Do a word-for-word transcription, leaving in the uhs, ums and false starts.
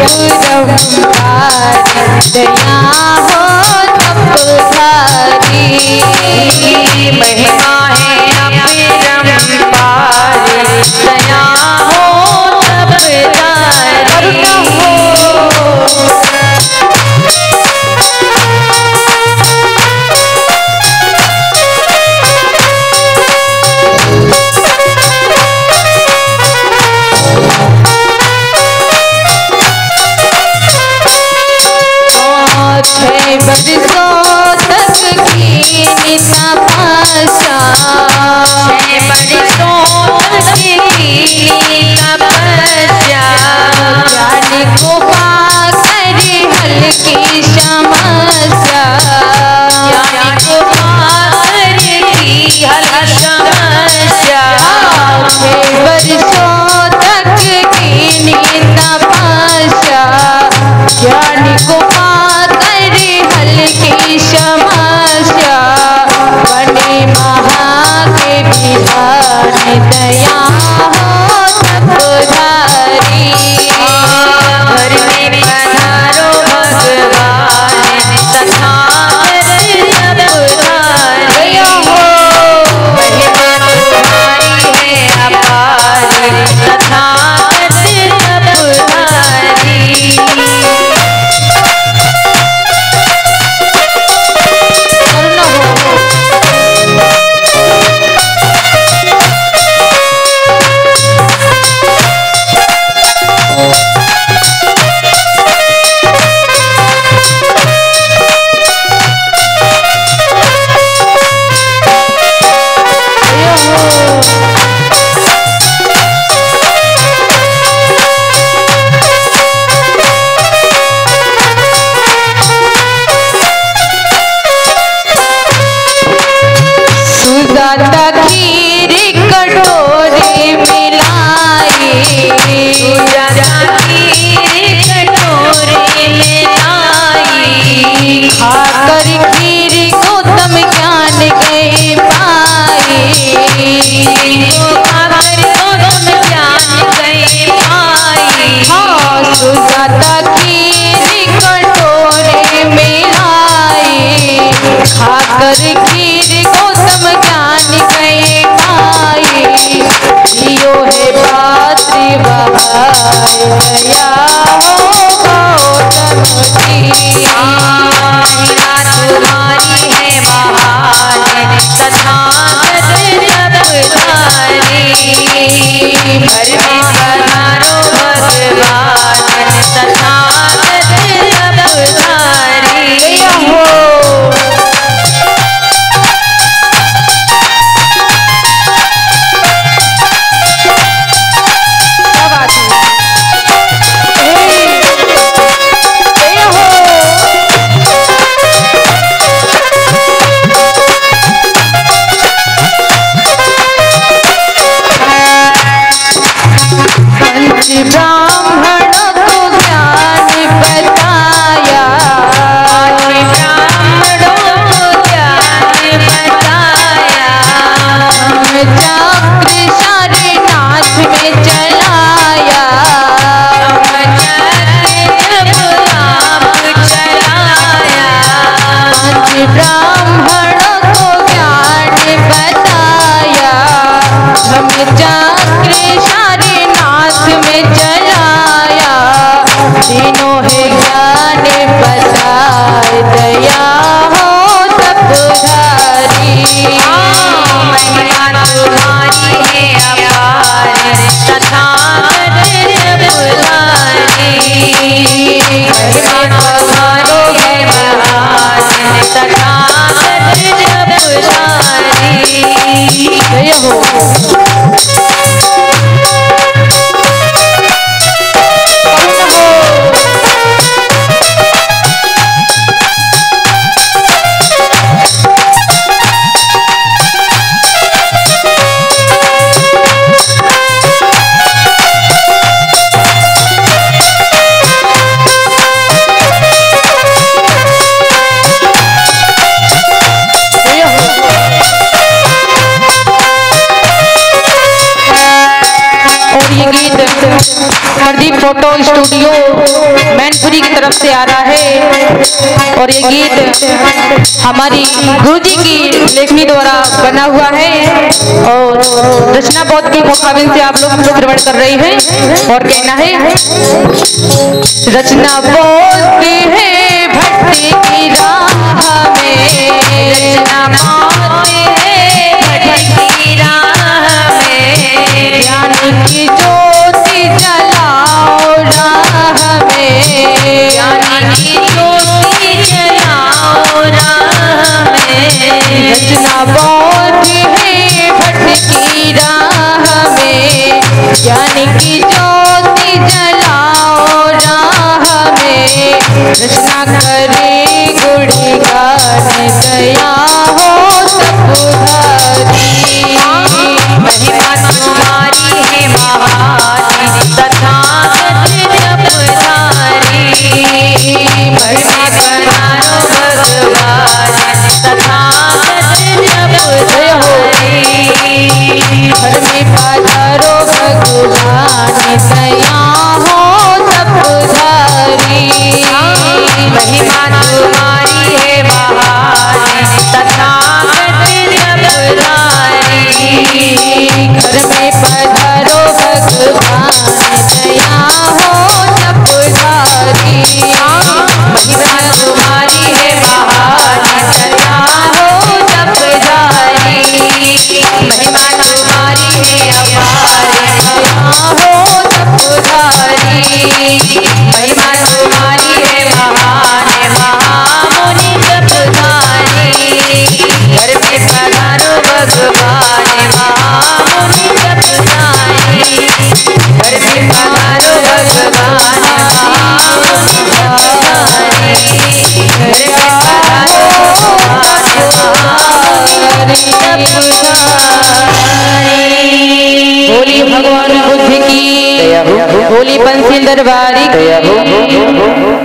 दया हो तपधारी महिमा है अपरंपार दया हो तपधारी बरसों तक की तपस्या बरसों तक की तपस्या ज्ञान को पाकर हल्की समस्या ज्ञान को पाकर की हल्की समस्या बरसों तक की तपस्या ज्ञान को की समस्या बने महा के विधान दया हो तपधारी घर में पधारो भगवान तथागत तपधारी हो महिमा तुम्हारी है अपार तथागत तपधारी खीर कटोरे मिलाई खीर कटोरे मिलाई खाकर खीर गौतम ज्ञान गए पाए खाकर गौतम ज्ञान गए पाए हाँ सुजाता खीर कटोरे मिलाई खाकर खीर गौतम ज्ञान गए पाए जियो है पात्र बहाय दया हो गौतम की महिमा तुम्हारी है महान तथागत तपधारी घर में पधारो भगवान तथागत तपधारी हो ब्राह्मणों को ज्ञान बताया ब्राह्मणों को ज्ञान बताया चक्र सारनाथ में चलाया चलाया ब्राह्मणों को ज्ञान बताया हम चक्र सारनाथ में चलाया तीनों है ज्ञान बताए दया हो तपधारी महिमा तुम्हारी है अपार तथागत तपधारी महिमा तुम्हारो है महान तथागत तपधारी जय हो फोटो स्टूडियो जी की तरफ से आ रहा है और ये गीत हमारी गुरुजी की लेखनी द्वारा बना हुआ है और रचना बहुत के मुकाबिल से आप लोग श्रवण कर रहे हैं। और कहना है रचना बोलती है भक्ति की राह में, रचना बोलती है भक्ति की राह में, ज्ञान की ज्योति जलाओ राह में, ज्ञान की ज्योति जलाओ राह में, रचना बोलती है भक्ति राह में, ज्ञान की ज्योति जलाओ राह में, रचना करे गुड़ी गान दया हो सबुधारी, महिमा तुम्हारी है महान तथागत जपधारी, महिमा बनाओ भगवान तथागत जपधारी, घर में पधारो भगवान दया हो सबुधारी, महिमा तुम्हारी है महान तथागत जपधारी, घर में पधारो भगवान दया हो सबुधारी, महिमा तुम्हारी है महान दया हो सबुधारी, महिमा तुम्हारी है अपार दया हो सबुधारी, महिमा तुम्हारी है महान महामुनि जपधारी, घर में पधारो भगवान महामुनि जपधारी, घर में पधारो भगवान महामुनि जपधारी, घर में पधारो भगवान जपधारी। बोली भगवान बुद्ध की, बोली बंसी दरबारी की।